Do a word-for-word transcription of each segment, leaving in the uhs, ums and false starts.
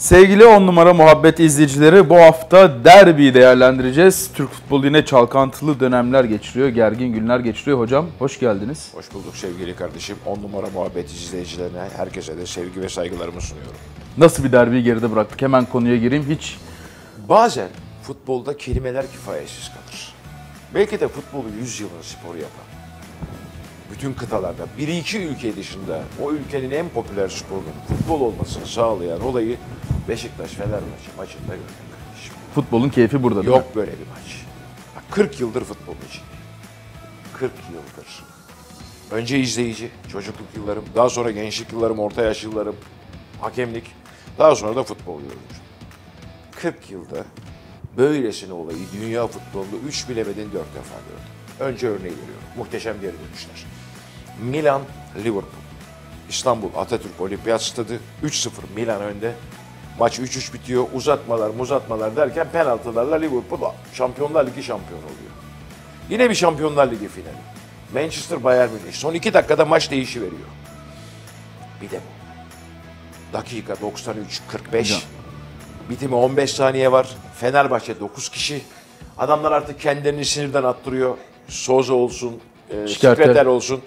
Sevgili on numara muhabbet izleyicileri, bu hafta derbiyi değerlendireceğiz. Türk futbolu yine çalkantılı dönemler geçiriyor, gergin günler geçiriyor. Hocam hoş geldiniz. Hoş bulduk sevgili kardeşim. on numara muhabbet izleyicilerine, herkese de sevgi ve saygılarımı sunuyorum. Nasıl bir derbiyi geride bıraktık? Hemen konuya gireyim. Hiç Bazen futbolda kelimeler kifayetsiz kalır. Belki de futbolu yüz yılın sporu yapan, bütün kıtalarda, bir iki ülke dışında o ülkenin en popüler sporunun futbol olmasını sağlayan olayı Beşiktaş-Fenerbahçe maçında gördüm kardeşim. futbolun keyfi burada değil mi? Yok böyle bir maç. Bak, kırk yıldır futbol için. kırk yıldır. Önce izleyici, çocukluk yıllarım, daha sonra gençlik yıllarım, orta yaş yıllarım, hakemlik, daha sonra da futbol yorumcu. kırk yılda böylesine olayı dünya futbolunda üç bilemedin dört defa gördüm. Önce örneği veriyorum. Muhteşem geri dönüşler. Milan, Liverpool. İstanbul Atatürk Olimpiyat Stadı üç sıfır Milan önde. Maç üç üç bitiyor. Uzatmalar, muzatmalar derken penaltılarla Liverpool Şampiyonlar Ligi şampiyonu oluyor. Yine bir Şampiyonlar Ligi finali. Manchester Bayern Münih. Son iki dakikada maç değişiveriyor. Bir de bu. Dakika doksan üç kırk beş. Hocam. Bitimi on beş saniye var. Fenerbahçe dokuz kişi. Adamlar artık kendilerini sinirden attırıyor. Soza olsun, e, Skriniar olsun.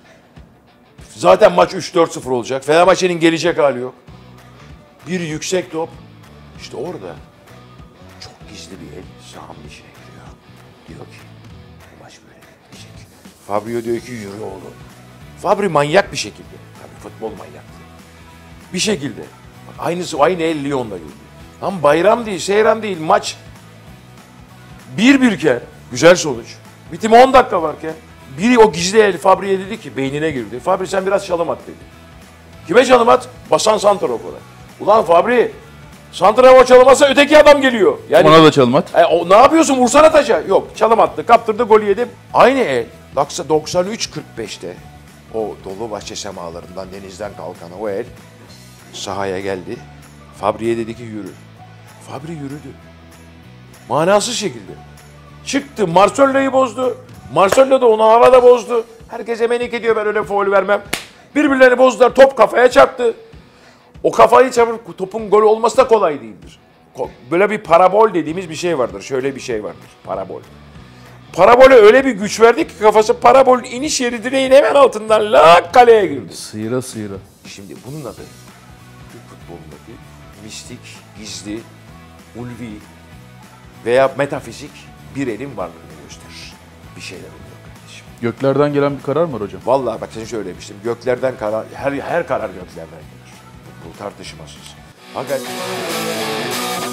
Zaten maç üç dört sıfır olacak. Fenerbahçe'nin gelecek hali yok. Bir yüksek top. İşte orada çok gizli bir el sağın içine giriyor. Diyor ki bu maç böyle bitmeyecek. Fabio diyor ki yürü oğlum. Fabri manyak bir şekilde. Tabii futbol manyaktı. Bir şekilde. Bak, aynısı aynı el Lyon'da girdi. Tam bayram değil, seyran değil. Maç bir birken güzel sonuç. Bitimi on dakika varken biri o gizli el Fabri'ye dedi ki beynine girdi. Fabri sen biraz çalım at dedi. Kime çalım at? Basan santrafora. Ulan Fabri santrafor çalım atsa öteki adam geliyor. Yani, ona da çalım at. E, o, ne yapıyorsun? Vursana taça. Yok, çalım attı. Kaptırdı, golü yedim. Aynı el doksan üç kırk beşte o Dolmabahçe semalarından denizden kalkan o el sahaya geldi. Fabri'ye dedi ki yürü. Fabri yürüdü. Manasız şekilde. Çıktı, Marcelo'yu bozdu. Marcelo da onu havada bozdu. Herkes emenik ediyor, ben öyle faul vermem. Birbirlerini bozdular, top kafaya çarptı. O kafayı çarpıp topun gol olması da kolay değildir. Böyle bir parabol dediğimiz bir şey vardır. Şöyle bir şey vardır, parabol. Parabole öyle bir güç verdi ki kafası parabolün iniş yeri direğin hemen altından lak kaleye girdi. Sıyıra sıyıra. Şimdi bunun adı Türk futbolundaki mistik, gizli, ulvi veya metafizik bir elin varlığını gösterir. Bir şeyler oluyor kardeşim. Göklerden gelen bir karar mı var hocam? Vallahi bak sen söylemiştim. Göklerden karar, her her karar göklerden gelir. Bu tartışmasız. Fakat